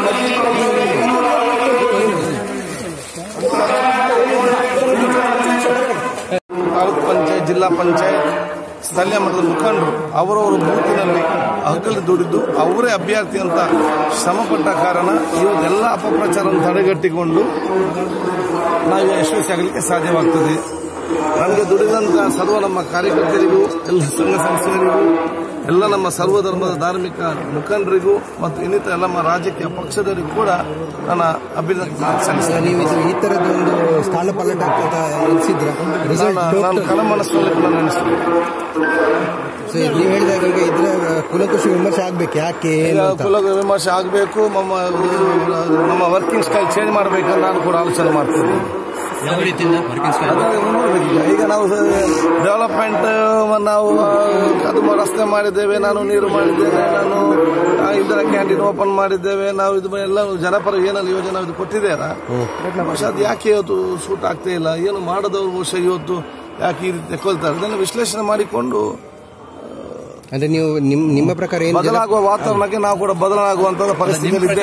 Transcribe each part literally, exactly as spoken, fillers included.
ತಾಲೂಕು ಪಂಚಾಯತ್, ಜಿಲ್ಲಾ ಪಂಚಾಯತ್, ಸ್ಥಳೀಯ ಮಟ್ಟದ ಮುಖಂಡರು ಅವರವರ ಬೂತಿನಲ್ಲಿ ಹಗಲು ದುಡಿದು ಅವರೇ ಅಭ್ಯರ್ಥಿ ಅಂತ ಶ್ರಮಪಟ್ಟ ಕಾರಣ ಇವತ್ತೆಲ್ಲ ಅಪಪ್ರಚಾರವನ್ನು ತಡೆಗಟ್ಟಿಕೊಂಡು ನಾವು ಯಶಸ್ವಿಯಾಗಲಿಕ್ಕೆ ಸಾಧ್ಯವಾಗ್ತದೆ. ನನಗೆ ದುಡಿದಂತ ಸರ್ವ ನಮ್ಮ ಕಾರ್ಯಕರ್ತರಿಗೂ, ಎಲ್ಲ ಸಂಘ ಸಂಸ್ಥೆಗಳಿಗೂ, ಎಲ್ಲ ನಮ್ಮ ಸರ್ವಧರ್ಮದ ಧಾರ್ಮಿಕ ಮುಖಂಡರಿಗೂ ಮತ್ತು ಇನ್ನಿತರ ಎಲ್ಲ ನಮ್ಮ ರಾಜಕೀಯ ಪಕ್ಷದವರಿಗೂ ಕೂಡ ನನ್ನ ಅಭಿನಂದನೆ ಸಲ್ಲಿಸ್ತೇನೆ. ನೀವು ಈ ತರದೊಂದು ಸ್ಥಾನ ಪಲ್ಲಟ ನಾನು ಕಳಮನಸ್ಸಲ್ಲಿ ಕೂಡ ನೆನೆಸ್ತೇನೆ. ನೀವು ಹೇಳಿದಾಗ ಈಗ ಇದ್ರ ಕುಲಕುಶಿ ವಿಮರ್ಶೆ ಆಗ್ಬೇಕು, ಯಾಕೆ ಕುಲ ವಿಮರ್ಶೆ ಆಗಬೇಕು, ನಮ್ಮ ನಮ್ಮ ವರ್ಕಿಂಗ್ ಸ್ಟೈಲ್ ಚೇಂಜ್ ಮಾಡಬೇಕಂತ ನಾನು ಕೂಡ ಆಲೋಚನೆ ಮಾಡ್ತೀನಿ. ಯಾವ ರೀತಿಯಿಂದ ವರ್ಕಿಂಗ್ ಸ್ಟೈಲ್ ಈಗ ನಾವು ಡೆವಲಪ್ಮೆಂಟ್ ನಾವು ಅದು ರಸ್ತೆ ಮಾಡಿದ್ದೇವೆ, ನಾನು ನೀರು ಮಾಡಿದ್ದೇನೆ, ನಾನು ಇಂದಿರಾ ಕ್ಯಾಂಟೀನ್ ಓಪನ್ ಮಾಡಿದ್ದೇವೆ, ನಾವು ಇದು ಎಲ್ಲ ಜನಪರ ಏನೆಲ್ಲ ಯೋಜನೆ ಇದು ಕೊಟ್ಟಿದ್ದೇವೆ. പക്ഷെ ಅದು ಯಾಕೆ ಇವತ್ತು ಸೂಟ್ ಆಗ್ತಾ ಇಲ್ಲ, ಏನು ಮಾಡದವ್ರು ಬಹುಶಃ ಇವತ್ತು ಯಾಕೆ ಈ ರೀತಿ ತೆಕ್ಕೊಳ್ತಾರೆ, ಇದನ್ನು ವಿಶ್ಲೇಷಣೆ ಮಾಡಿಕೊಂಡು ಅಂದ್ರೆ ನೀವು ನಿಮ್ಮ ಪ್ರಕಾರ ಏನು ಬದಲಾಗುವ ವಾತಾವರಣಕ್ಕೆ ನಾವು ಕೂಡ ಬದಲಾಗುವಂತ ಪರಿಸ್ಥಿತಿಯಲ್ಲಿ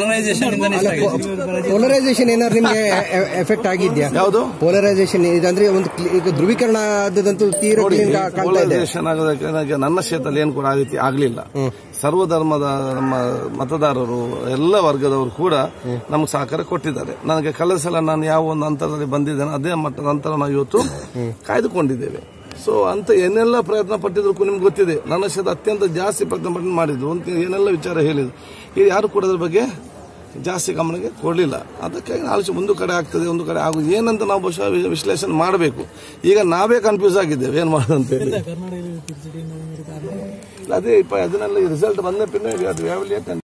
ಪೋಲರೈಸೇಷನ್ ಏನಾದ್ರು ನಿಮ್ಗೆ ಎಫೆಕ್ಟ್ ಆಗಿದ್ಯಾ? ಯಾವುದು ಪೋಲರೈಸೇಷನ್ ಇದಂದ್ರೆ ಒಂದು ಈಗ ಧ್ರುವೀಕರಣ ಆದಂತೂ ತೀರಾ ಪೋಲರೈಸೇಷನ್ ಆಗೋದಕ್ಕೆ ನನ್ನ ಕ್ಷೇತ್ರದಲ್ಲಿ ಏನು ಕೂಡ ಆ ರೀತಿ ಆಗ್ಲಿಲ್ಲ. ಸರ್ವಧರ್ಮದ ನಮ್ಮ ಮತದಾರರು ಎಲ್ಲ ವರ್ಗದವರು ಕೂಡ ನಮ್ಗೆ ಸಹಕಾರ ಕೊಟ್ಟಿದ್ದಾರೆ. ನನಗೆ ಕಳೆದ ಸಲ ನಾನು ಯಾವ ಒಂದು ಅಂತರದಲ್ಲಿ ಬಂದಿದ್ದೇನೆ ಅದೇ ಮಟ್ಟದ ಅಂತರ ನಾವು ಇವತ್ತು ಕಾಯ್ದುಕೊಂಡಿದ್ದೇವೆ. ಸೊ ಅಂತ ಏನೆಲ್ಲ ಪ್ರಯತ್ನ ಪಟ್ಟಿದ್ರು ನಿಮ್ಗೆ ಗೊತ್ತಿದೆ. ನನ್ನ ಕ್ಷೇತ್ರ ಅತ್ಯಂತ ಜಾಸ್ತಿ ಪ್ರಯತ್ನ ಪಟ್ಟು ಮಾಡಿದ್ರು, ಅಂತ ಏನೆಲ್ಲ ವಿಚಾರ ಹೇಳಿದ್ರು, ಈಗ ಯಾರು ಕೂಡ ಅದ್ರ ಬಗ್ಗೆ ಜಾಸ್ತಿ ಗಮನಕ್ಕೆ ಕೊಡಲಿಲ್ಲ. ಅದಕ್ಕಾಗಿ ಆಲೋಚನೆ ಒಂದು ಕಡೆ ಆಗ್ತದೆ, ಒಂದು ಕಡೆ ಆಗುದು ಏನಂತ ನಾವು ಬಹುಶಃ ವಿಶ್ಲೇಷಣೆ ಮಾಡಬೇಕು. ಈಗ ನಾವೇ ಕನ್ಫ್ಯೂಸ್ ಆಗಿದ್ದೇವೆ ಏನ್ ಮಾಡೋದಂತ ಹೇಳಿ. ಅದೇ ಅದನ್ನೆಲ್ಲ ರಿಸಲ್ಟ್ ಬಂದ ಪಿನ್ನ